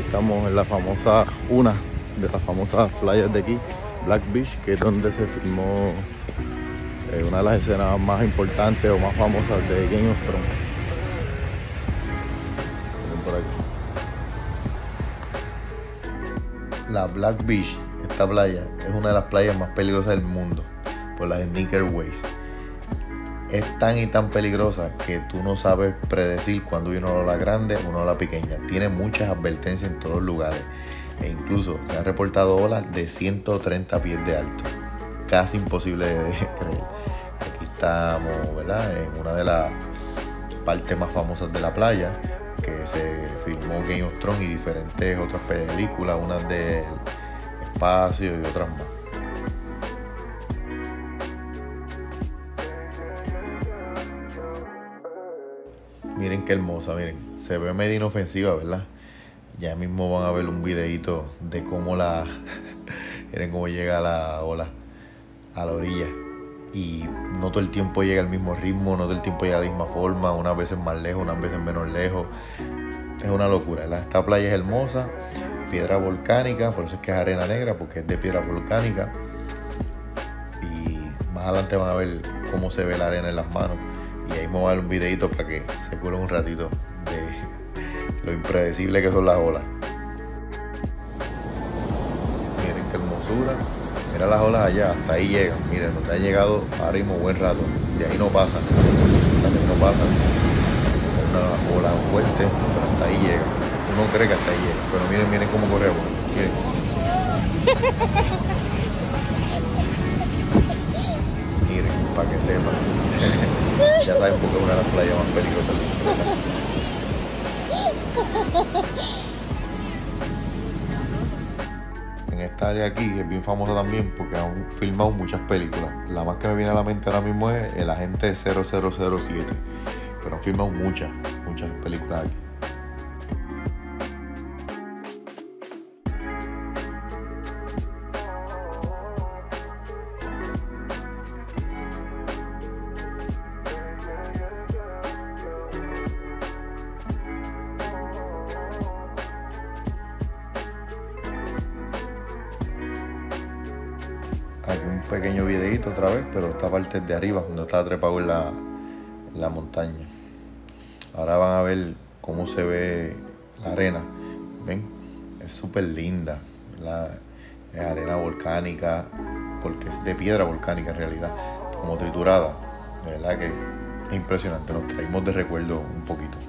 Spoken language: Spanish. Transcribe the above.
estamos en la famosa, una de las famosas playas de aquí, Black Beach, que es donde se filmó una de las escenas más importantes o más famosas de Game of Thrones. Miren por aquí. La Black Beach, esta playa, es una de las playas más peligrosas del mundo por las Sneaker Ways. Es tan y tan peligrosa que tú no sabes predecir cuándo viene una ola grande o una ola pequeña. Tiene muchas advertencias en todos los lugares. E incluso se han reportado olas de 130 pies de alto. Casi imposible de creer. Aquí estamos, ¿verdad?, en una de las partes más famosas de la playa, que se filmó Game of Thrones y diferentes otras películas, unas del espacio y otras más. Miren qué hermosa, miren. Se ve medio inofensiva, ¿verdad? Ya mismo van a ver un videito de cómo miren cómo llega la ola a la orilla. Y no todo el tiempo llega al mismo ritmo, no todo el tiempo llega de la misma forma, unas veces más lejos, unas veces menos lejos. Es una locura, ¿verdad? Esta playa es hermosa, piedra volcánica, por eso es que es arena negra, porque es de piedra volcánica. Y más adelante van a ver cómo se ve la arena en las manos. Y ahí me voy a dar un videito para que se curen un ratito de lo impredecible que son las olas. Miren qué hermosura. Mira las olas allá, hasta ahí llegan. Miren, donde ha llegado ahora mismo buen rato. De ahí no pasan. Hasta ahí no pasan. Una ola fuerte, pero hasta ahí llega. Uno cree que hasta ahí llega. Pero miren cómo corremos. Miren. Miren, para que sepan. Ya saben por qué es una de las playas más peligrosas del mundo. En esta área aquí es bien famosa también porque han filmado muchas películas. La más que me viene a la mente ahora mismo es El Agente 0007. Pero han filmado muchas películas aquí. Aquí un pequeño videito otra vez, pero esta parte es de arriba, donde está trepado en la montaña. Ahora van a ver cómo se ve la arena. ¿Ven? Es súper linda. Es arena volcánica, porque es de piedra volcánica en realidad, como triturada. De verdad que es impresionante, nos traímos de recuerdo un poquito.